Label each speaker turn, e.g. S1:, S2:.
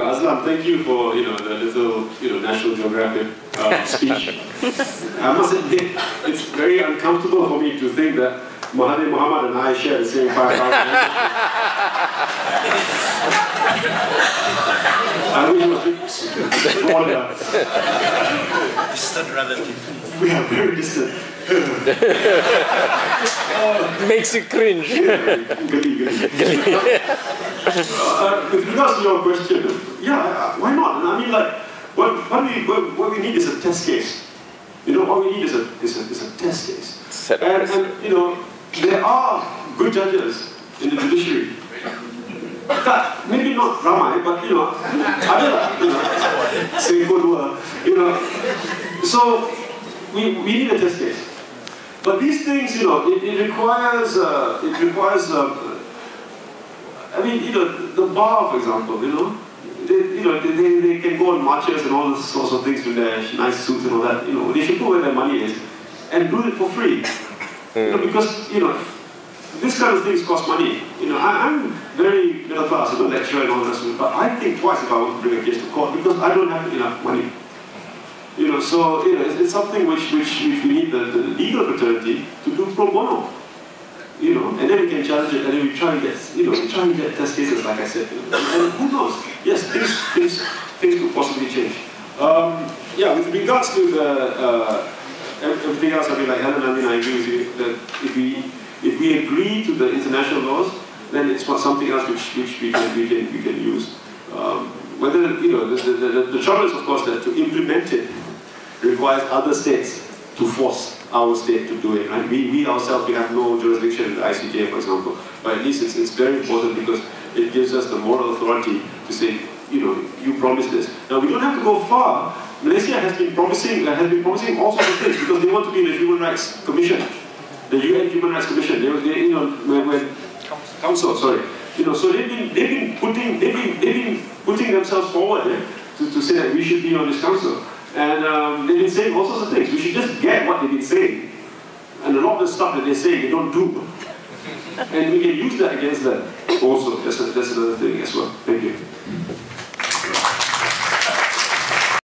S1: Aslam, thank you for the little National Geographic speech. I must admit, it's very uncomfortable for me to think that Mahathir Mohamad and I share the same 5,000. I wish it was smaller.
S2: Distant relative.
S1: We are very distant.
S3: Makes you cringe.
S1: With regards to your question, yeah, why not? I mean, like, what we need is a test case. What we need is a test case. And there are good judges in the judiciary. That, maybe not Ramai, but so we need a test case. But these things, it requires I mean, the bar, for example, they can go on marches and all those sorts of things with their nice suits and all that. They should go where their money is and do it for free. Because this kind of things cost money. I'm very middle class, I'm a lecturer and all that stuff, but I think twice if I want to bring a case to court because I don't have enough money. So it's something which we need the legal fraternity to do pro bono. And then we can challenge it, and then we try and get test cases, like I said. And who knows? Yes, things could possibly change. Yeah, with regards to everything else, I mean, like Helen, I agree with you that if we agree to the international laws, then it's something else which we can use. Whether the trouble is, of course, that to implement it requires other states to force our state to do it. Right? We ourselves, we have no jurisdiction in the ICJ, for example, but at least it's very important because it gives us the moral authority to say, you promised this. Now we don't have to go far. Malaysia has been promising all sorts of things because they want to be in the Human Rights Commission, the UN Human Rights Commission. Council, sorry. So they've been putting themselves forward to say that we should be on this council. And they've been saying all sorts of things. We should just get what they've been saying. And a lot of the stuff that they say, they don't do. And we can use that against them also. That's another thing as well. Thank you.